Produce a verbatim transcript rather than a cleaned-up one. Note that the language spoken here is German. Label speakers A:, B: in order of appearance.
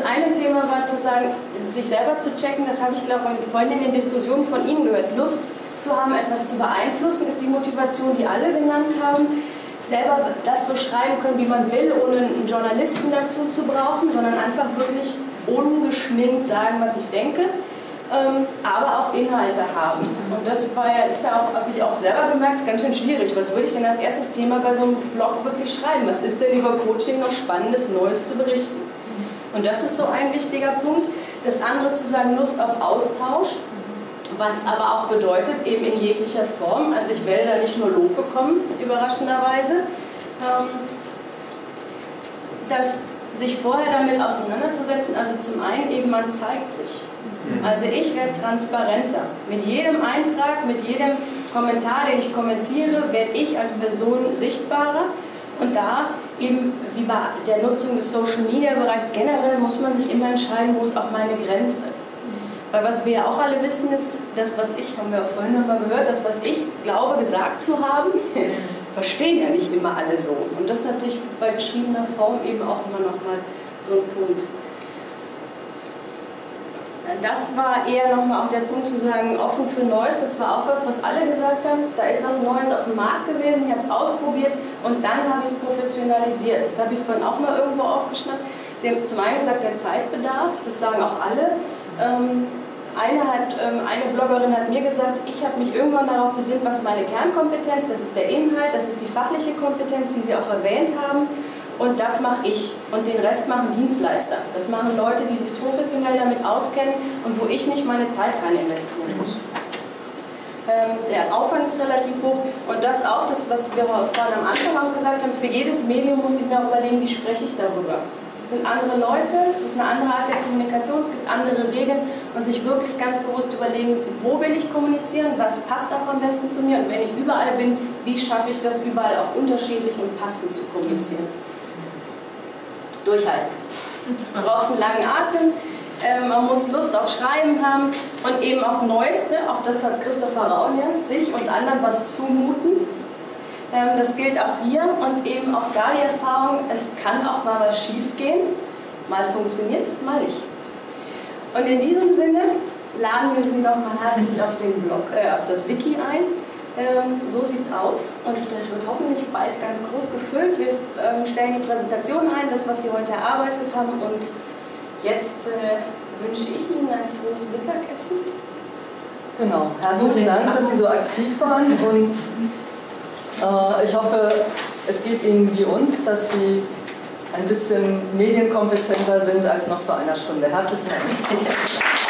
A: eine Thema war zu sagen, sich selber zu checken, das habe ich glaube ich vorhin in den Diskussionen von Ihnen gehört. Lust zu haben, etwas zu beeinflussen, ist die Motivation, die alle genannt haben. Selber das so schreiben können, wie man will, ohne einen Journalisten dazu zu brauchen, sondern einfach wirklich ungeschminkt sagen, was ich denke, ähm, aber auch Inhalte haben. Und das war ja, ist ja auch, habe ich auch selber gemerkt, ganz schön schwierig. Was würde ich denn als erstes Thema bei so einem Blog wirklich schreiben? Was ist denn über Coaching noch Spannendes, Neues zu berichten? Und das ist so ein wichtiger Punkt. Das andere zu sagen, Lust auf Austausch, was aber auch bedeutet, eben in jeglicher Form, also ich werde da nicht nur Lob bekommen, überraschenderweise, ähm, dass sich vorher damit auseinanderzusetzen, also zum einen eben, man zeigt sich. Also ich werde transparenter. Mit jedem Eintrag, mit jedem Kommentar, den ich kommentiere, werde ich als Person sichtbarer. Und da eben, wie bei der Nutzung des Social-Media-Bereichs generell, muss man sich immer entscheiden, wo ist auch meine Grenze. Weil was wir ja auch alle wissen ist, das was ich, haben wir auch vorhin nochmal gehört, das was ich glaube gesagt zu haben, verstehen ja nicht immer alle so. Und das ist natürlich bei geschriebener Form eben auch immer nochmal so ein Punkt. Das war eher nochmal auch der Punkt zu sagen, offen für Neues, das war auch was, was alle gesagt haben, da ist was Neues auf dem Markt gewesen, ich habe es ausprobiert und dann habe ich es professionalisiert. Das habe ich vorhin auch mal irgendwo aufgeschnappt. Sie haben zum einen gesagt, der Zeitbedarf, das sagen auch alle. Ähm, eine, hat, ähm, eine Bloggerin hat mir gesagt, ich habe mich irgendwann darauf besinnt, was meine Kernkompetenz, das ist der Inhalt, das ist die fachliche Kompetenz, die Sie auch erwähnt haben. Und das mache ich. Und den Rest machen Dienstleister. Das machen Leute, die sich professionell damit auskennen und wo ich nicht meine Zeit rein investieren muss. Ähm, der Aufwand ist relativ hoch. Und das auch, das, was wir vorhin am Anfang auch gesagt haben, für jedes Medium muss ich mir auch überlegen, wie spreche ich darüber. Es sind andere Leute, es ist eine andere Art der Kommunikation, es gibt andere Regeln und sich wirklich ganz bewusst überlegen, wo will ich kommunizieren, was passt auch am besten zu mir und wenn ich überall bin, wie schaffe ich das überall auch unterschiedlich und passend zu kommunizieren. Durchhalten. Man braucht einen langen Atem, äh, man muss Lust auf Schreiben haben und eben auch Neues, ne? Auch das hat Christopher Raunian, sich und anderen was zumuten. Ähm, das gilt auch hier und eben auch da die Erfahrung, es kann auch mal was schief gehen, mal funktioniert es, mal nicht. Und in diesem Sinne laden wir Sie nochmal herzlich auf den Blog, äh, auf das Wiki ein. Ähm, so sieht es aus und das wird hoffentlich bald ganz groß gefüllt. Wir ähm, stellen die Präsentation ein, das was Sie heute erarbeitet haben und jetzt äh, wünsche ich Ihnen ein frohes Mittagessen.
B: Genau, herzlichen Dank, dass Sie so aktiv waren und äh, ich hoffe, es geht Ihnen wie uns, dass Sie ein bisschen medienkompetenter sind als noch vor einer Stunde. Herzlichen Dank.